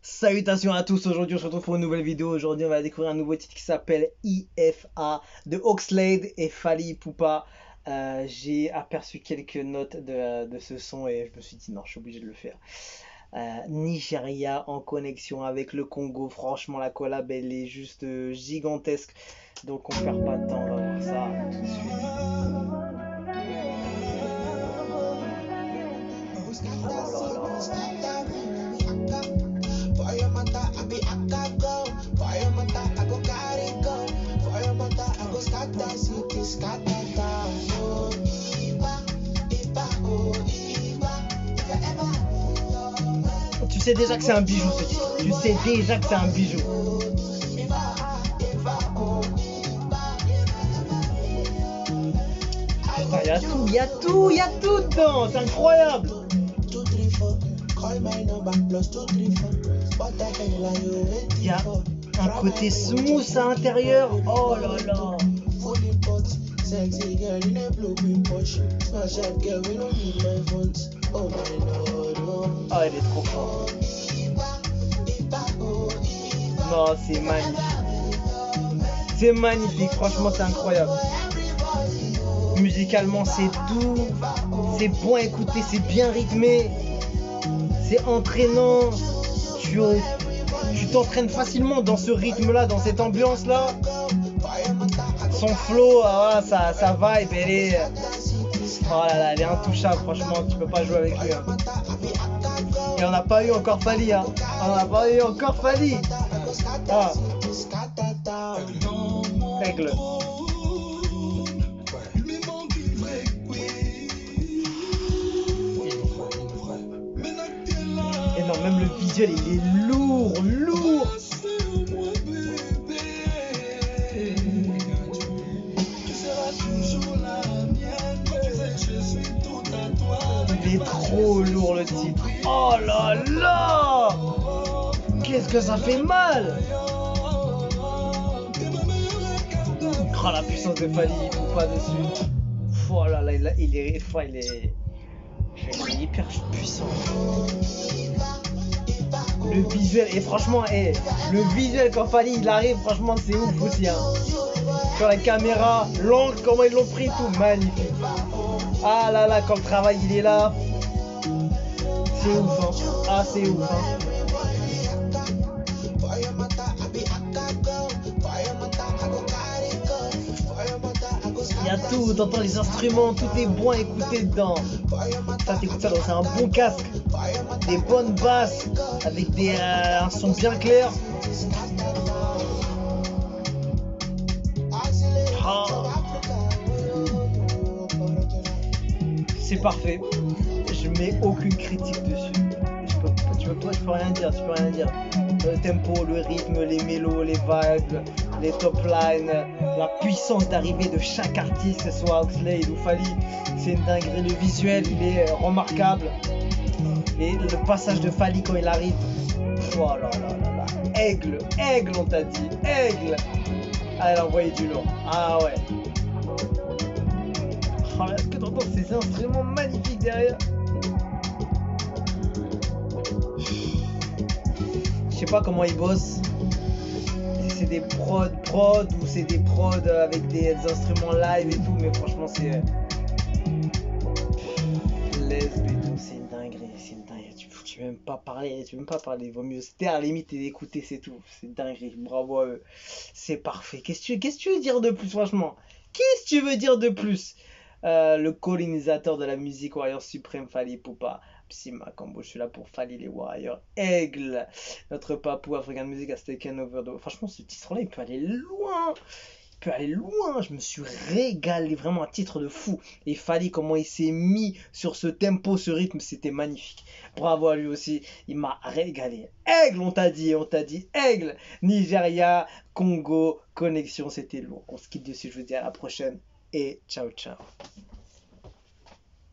Salutations à tous, aujourd'hui on se retrouve pour une nouvelle vidéo. Aujourd'hui on va découvrir un nouveau titre qui s'appelle IFA de Oxlade et Fally Ipupa. J'ai aperçu quelques notes de ce son et je me suis dit non, je suis obligé de le faire. Nigeria en connexion avec le Congo, franchement la collab elle est juste gigantesque. Donc on perd pas de temps, on va voir ça tout de suite. Tu sais déjà que c'est un bijou ce titre. Tu sais déjà que c'est un bijou. Putain, il y a tout dedans. C'est incroyable. Il y a un côté smooth à l'intérieur. Oh là là. Oh, elle est trop forte. Non, c'est magnifique. C'est magnifique, franchement, c'est incroyable. Musicalement, c'est doux, c'est bon à écouter, c'est bien rythmé, c'est entraînant. Tu t'entraînes facilement dans ce rythme-là, dans cette ambiance-là. Son flow, sa vibe, elle est... Oh là là, elle est intouchable, franchement, tu peux pas jouer avec lui. Hein. Et on n'a pas eu encore Fally, hein. On n'a pas eu encore Fally. Ah. Aigle. Et non, même le visuel, il est lourd. Il est trop lourd le titre. Oh là là! Qu'est-ce que ça fait mal! Oh la puissance de Fally Ipupa dessus. Oh là là, il est hyper puissant. Le visuel, et franchement, le visuel quand Fally il arrive, franchement c'est ouf aussi. Hein. Sur la caméra, l'angle, comment ils l'ont pris, tout magnifique. Ah là là, quand le travail il est là, c'est ouf. Hein. Ah, c'est ouf. Hein. Il y a tout, t'entends les instruments, tout est bon à écouter dedans. Ça, t'écoutes ça dans un bon casque, des bonnes basses, avec un son bien clair. Oh. C'est parfait. Je mets aucune critique dessus. Je peux rien dire. Le tempo, le rythme, les mélos, les vibes, les top lines, la puissance d'arrivée de chaque artiste, que ce soit Oxlade ou Fally, c'est une dinguerie. Le visuel, il est remarquable. Et le passage de Fally quand il arrive, oh là là là là, aigle, on t'a dit, aigle. Ah, elle a envoyé du lourd. Ah ouais. Oh là, est-ce que t'entends ces instruments magnifiques derrière? Je sais pas comment ils bossent. Si c'est des prod ou c'est des prods avec des instruments live et tout, mais franchement c'est c'est une dinguerie, tu veux même pas parler, il vaut mieux se taire à la limite et écouter, c'est tout, c'est une dinguerie, bravo à eux, c'est parfait. Qu'est-ce que tu veux dire de plus, franchement? Qu'est-ce que tu veux dire de plus? Le colonisateur de la musique, Warrior suprême, Fally Ipupa. Psima Combo, je suis là pour Fally les Warriors. Aigle, notre papou African Music has taken over. Franchement, ce titre-là, il peut aller loin. Je me suis régalé, vraiment un titre de fou. Et Fally, comment il s'est mis sur ce tempo, ce rythme, c'était magnifique. Bravo à lui aussi, il m'a régalé. Aigle, on t'a dit, aigle. Nigeria, Congo, connexion, c'était lourd. On se quitte dessus, je vous dis à la prochaine. Et ciao.